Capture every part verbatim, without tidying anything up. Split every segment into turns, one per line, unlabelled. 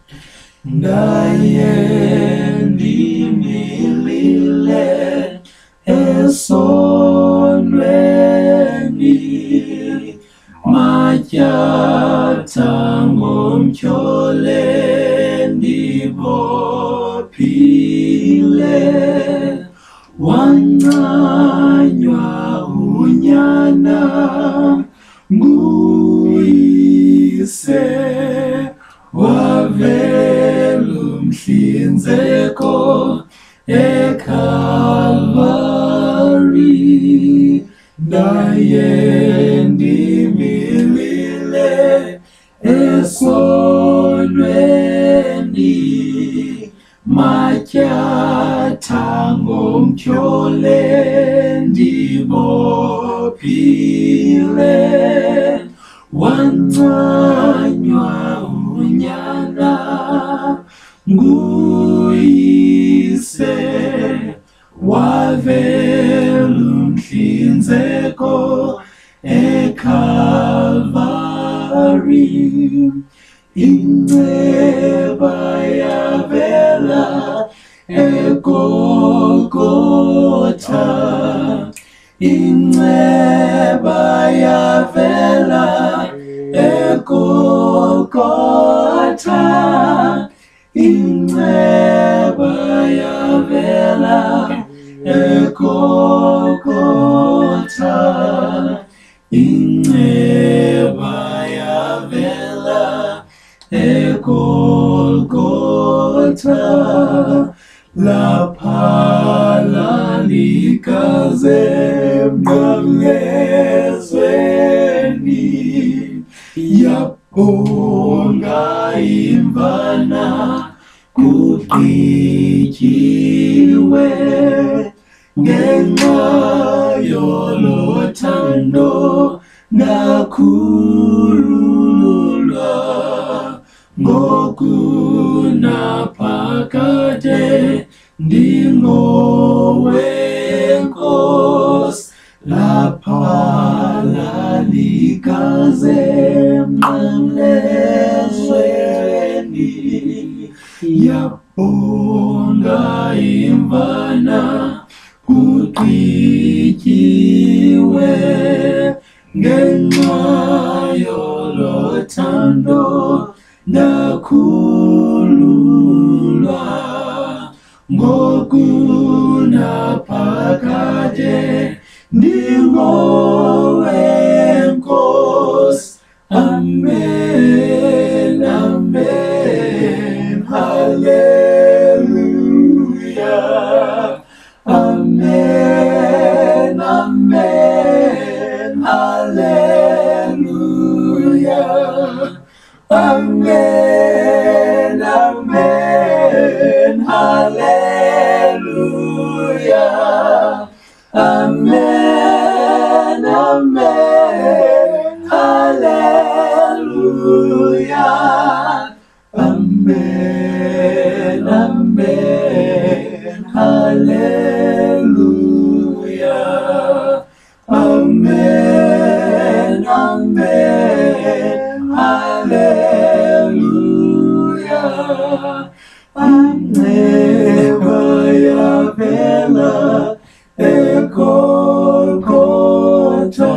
Ndayendimilile esonweni matyatha ngomtyhole ndibophile wancanywa unyana nguyise wavela umhlinzeko eCalvary ndayendimilile esonweni matyatha ngomtyhole ndibophile wancanywa unyana nguyise wavela umhlinzeko eCalvary inceba yavela eGolgotha inceba yavela eGolgotha inceba yavela eGolgotha inceba yavela eGolgotha lapha lalikaze emnqamlezweni yabonga imvana kugqityiwe ngenxa yolo thando ndakhululwa ngoku naphakade ndingowenkosi lapha lalikaze emnqamlezweni yabonga imvana kugqityiwe ngenxa yolo thando ndakhululwa ngoku naphakade ndingowenkosi amen amen hallelujah amen amen hallelujah amen amen hallelujah amen amen hallelujah amen amen hallelujah amen amen hallelujah inceba yavela eGolgotha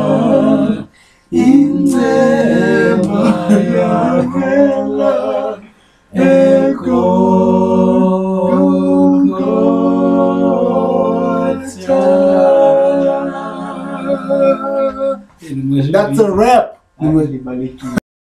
inceba yavela eGolgotha.
That's a wrap.